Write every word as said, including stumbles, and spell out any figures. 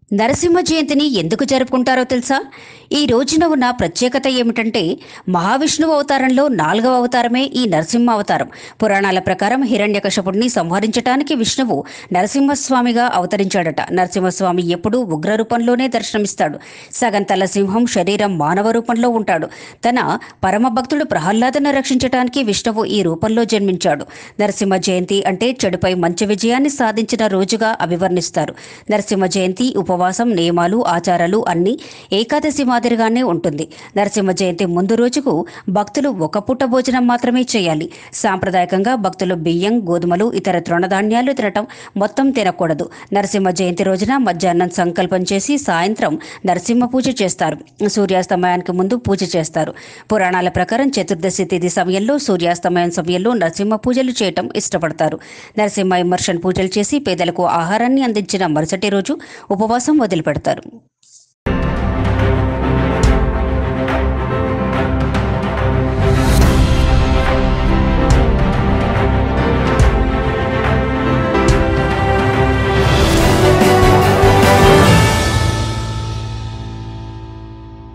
నరసింహ జయంతిని ఎందుకు జరుపుకుంటారో తెలుసా? ఈ రోజున ఉన్న ప్రత్యేకత ఏమిటంటే, మహావిష్ణువు అవతారంలో నాలుగవ అవతారమే ఈ నరసింహ అవతారం. పురాణాల ప్రకారం హిరణ్యకశపుడిని సంహరించటానికి విష్ణువు నరసింహస్వామిగా అవతరించాడట. నరసింహస్వామి ఎప్పుడూ ఉగ్ర రూపంలోనే దర్శనమిస్తాడు. సగం తల సింహం, శరీరం మానవ రూపంలో ఉంటాడు. తన పరమ భక్తుడు ప్రహ్లాదను రక్షించటానికి విష్ణువు ఈ రూపంలో జన్మించాడు. నరసింహ జయంతి అంటే చెడుపై మంచి విజయాన్ని సాధించిన రోజుగా అభివర్ణిస్తారు. నరసింహ జయంతి ఉపవాసం, నియమాలు, ఆచారాలు అన్నీ ఏకాదశి మాదిరిగానే ఉంటుంది. నరసింహ జయంతి ముందు రోజుకు భక్తులు ఒక పూట భోజనం మాత్రమే చేయాలి. సాంప్రదాయకంగా భక్తులు బియ్యం, గోధుమలు, ఇతర తృణధాన్యాలు తినటం మొత్తం తినకూడదు. నరసింహ జయంతి రోజున మధ్యాహ్నం సంకల్పం చేసి సాయంత్రం నరసింహ పూజ చేస్తారు. సూర్యాస్తమయానికి ముందు పూజ చేస్తారు. పురాణాల ప్రకారం చతుర్దశి తిథి సమయంలో, సూర్యాస్తమయం సమయంలో నరసింహ పూజలు చేయటం ఇష్టపడతారు. నరసింహ ఇమర్షన్ పూజలు చేసి పేదలకు ఆహారాన్ని అందించిన మరుసటి రోజు ఉపవాసం వదిలిపెడతారు.